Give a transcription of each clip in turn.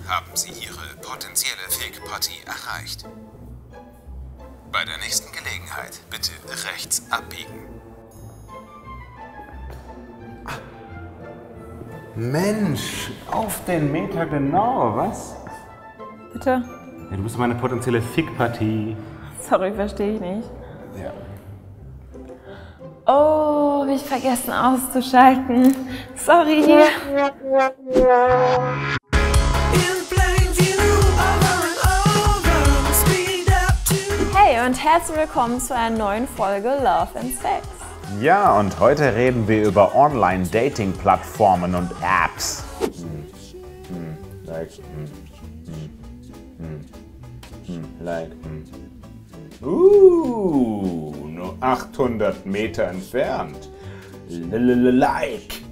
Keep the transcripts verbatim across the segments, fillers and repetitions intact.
haben Sie Ihre potenzielle Fake-Partie erreicht. Bei der nächsten Gelegenheit bitte rechts abbiegen. Mensch, auf den Meter genau, was? Bitte? Ja, du bist meine potenzielle Fick-Partie. Sorry, verstehe ich nicht. Ja. Oh, hab ich vergessen auszuschalten. Sorry. Hey und herzlich willkommen zu einer neuen Folge Love and Sex. Ja, und heute reden wir über Online-Dating-Plattformen und Apps. Hm. Hm. Like. Hm. Hm. Hm. Like. Hm. Uh, nur achthundert Meter entfernt. Like.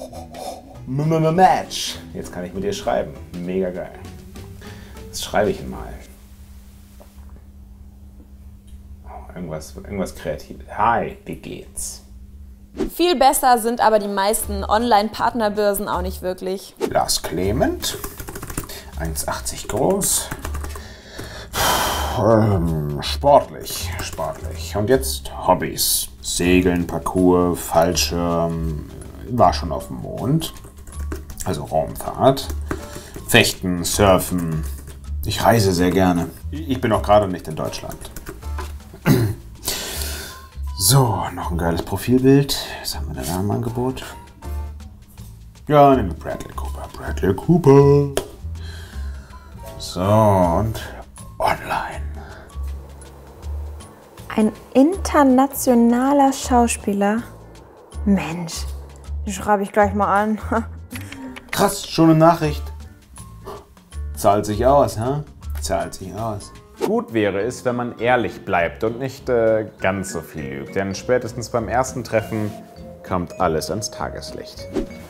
Match. Jetzt kann ich mit dir schreiben. Mega geil. Was schreibe ich mal? Irgendwas, irgendwas Kreatives. Hi, wie geht's? Viel besser sind aber die meisten Online-Partnerbörsen auch nicht wirklich. Lars Clement, eins achtzig groß, ähm, sportlich, sportlich. Und jetzt Hobbys. Segeln, Parkour, Fallschirm, war schon auf dem Mond, also Raumfahrt, Fechten, Surfen. Ich reise sehr gerne. Ich bin auch gerade nicht in Deutschland. So, noch ein geiles Profilbild. Was haben wir denn da im Angebot? Ja, nehmen wir Bradley Cooper. Bradley Cooper. So, und online. Ein internationaler Schauspieler? Mensch, die schreibe ich gleich mal an. Krass, schon eine Nachricht. Zahlt sich aus, hä? Zahlt sich aus. Gut wäre es, wenn man ehrlich bleibt und nicht äh, ganz so viel lügt, denn spätestens beim ersten Treffen kommt alles ans Tageslicht.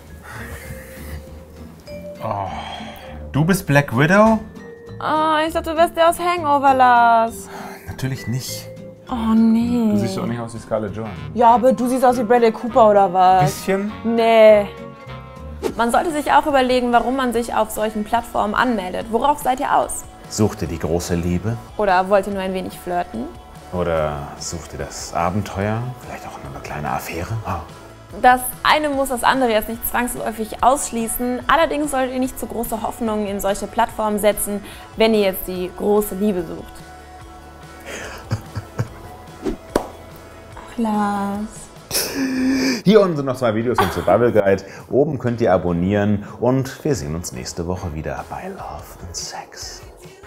Oh. Du bist Black Widow? Oh, ich dachte, du wärst der aus Hangover, Lars. Natürlich nicht. Oh nee. Du siehst doch nicht aus wie Scarlett Johansson. Ja, aber du siehst aus wie Bradley Cooper oder was? Bisschen? Nee. Man sollte sich auch überlegen, warum man sich auf solchen Plattformen anmeldet. Worauf seid ihr aus? Sucht ihr die große Liebe? Oder wollt ihr nur ein wenig flirten? Oder sucht ihr das Abenteuer? Vielleicht auch nur eine kleine Affäre? Oh. Das eine muss das andere jetzt nicht zwangsläufig ausschließen. Allerdings solltet ihr nicht zu große Hoffnungen in solche Plattformen setzen, wenn ihr jetzt die große Liebe sucht. Ach, Lars. Hier unten sind noch zwei Videos zum Survival Guide. Oben könnt ihr abonnieren und wir sehen uns nächste Woche wieder bei Love and Sex.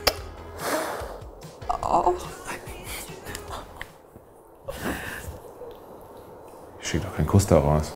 Oh. Ich schicke doch keinen Kuss daraus.